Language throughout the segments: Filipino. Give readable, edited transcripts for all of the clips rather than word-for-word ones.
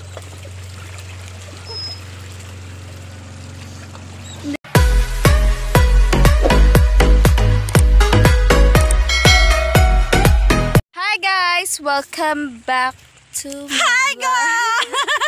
Hi guys, welcome back to my Hi guys.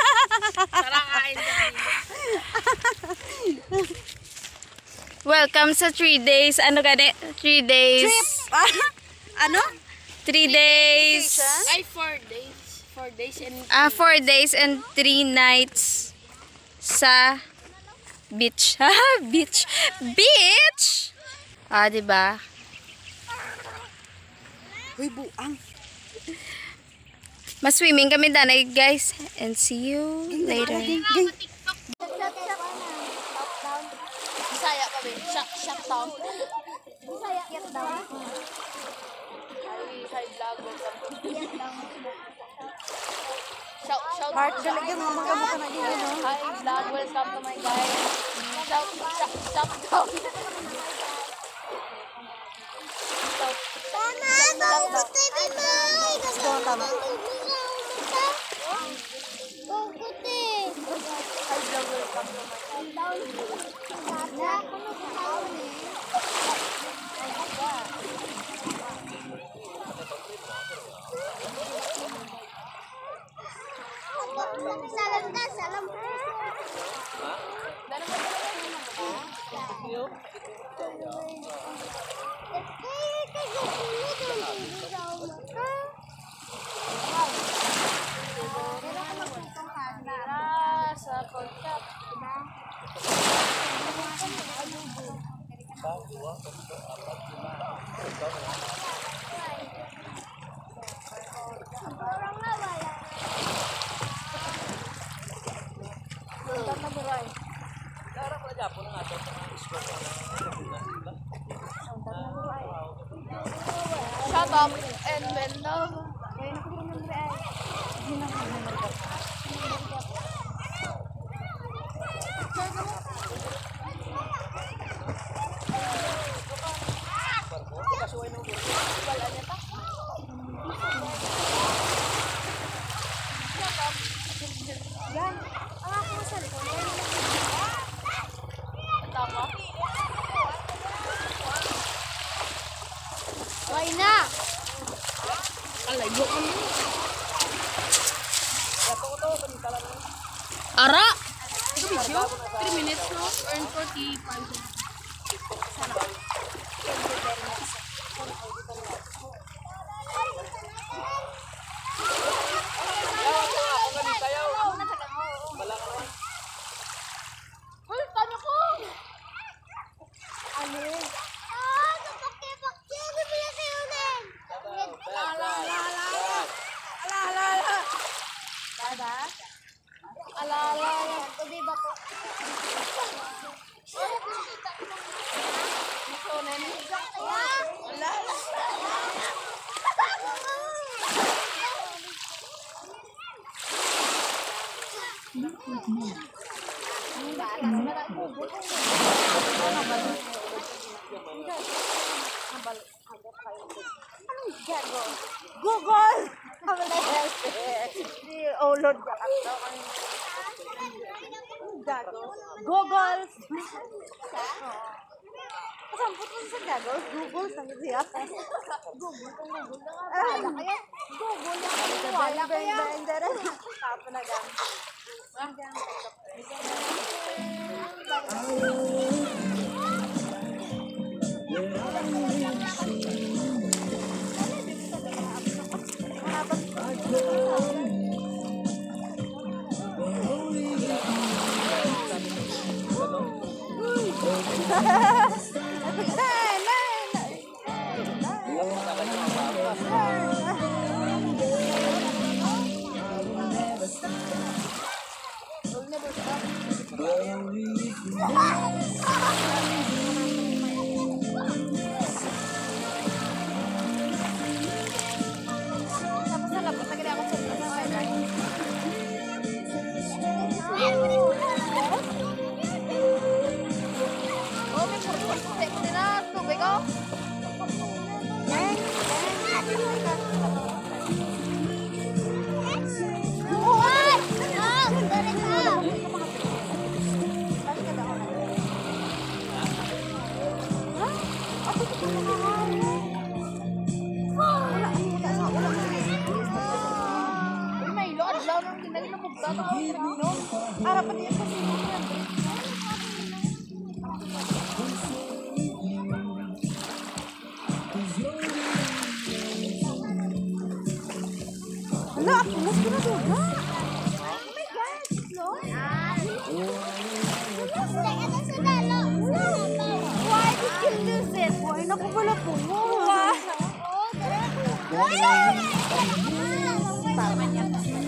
Welcome sa 3 days. Ano gani? 3 days. Trip. Ano? 3 days. Ay, 4 days. 4 days and 4 days and 3 nights sa beach. Beach. Beach. Diba? Uy, buang. Mas-swimming kami danay, guys. And see you later. Bisaya pa ba? Shut down. Bisaya get down. Hi vlog, welcome to Shout Heart galing yung mga mukha na dito, no? Hi vlog, welcome to my guys. Shout down. Tama, baby boy. Tama. Bangkuti. Hi vlog, welcome to my guys. Salam ka, salam. Sa pork chop. Shut up and bend down. Why na? Ara! 3 minutes no? Earn 45. Google! Oh Lord, Google! Kasampot mo sa gago? Google, sabi siya. Google kaya? Google lang. Wala kaya? Tapo na gan. What? daw nang tinali na magbata ko no? Arap pa din kasi. Hala, pumus ko na doon. Oh my God, Lord. Why did you lose it? Why naku pala pumus? Tama niya.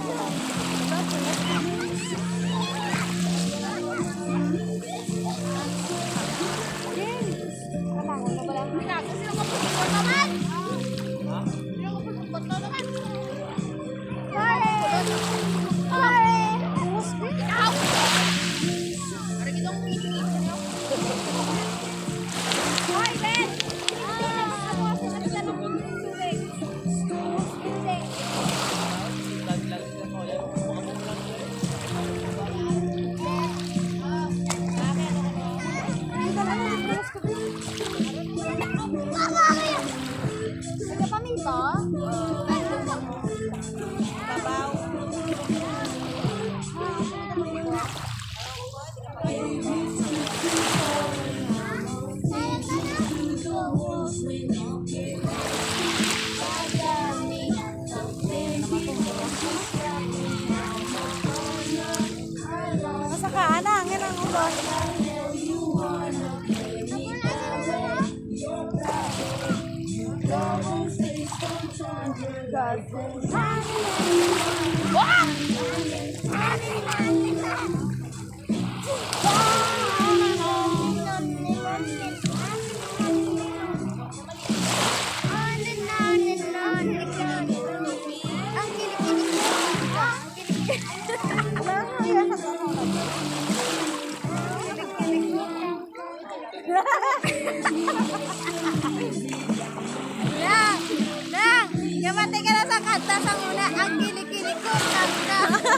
Masakaan na, hangin ang ulo. Nang, yamatay ka na sa kanta sa muna. Ang kilig-kilig ko, kanta.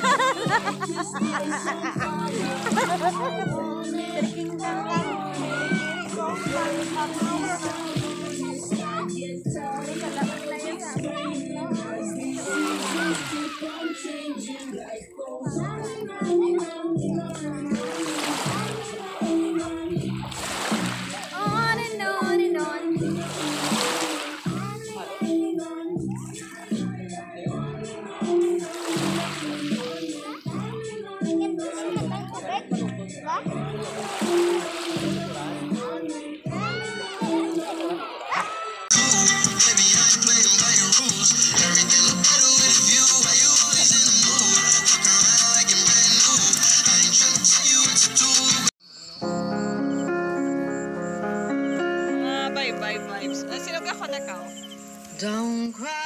On and on and on. Bye-bye vibes. Sino ka ko na ka? Don't cry.